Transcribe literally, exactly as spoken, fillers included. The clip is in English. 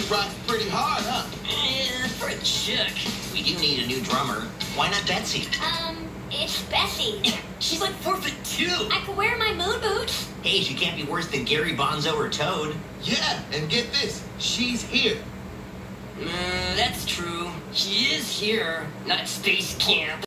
rocks pretty hard, huh? Eh, for a chick. We do need a new drummer. Why not Betsy? Um, it's Bessie. She's like four foot two. I could wear my moon boots. Hey, she can't be worse than Gary Bonzo or Toad. Yeah, and get this, she's here. Mm, that's true. She is here, not at space camp.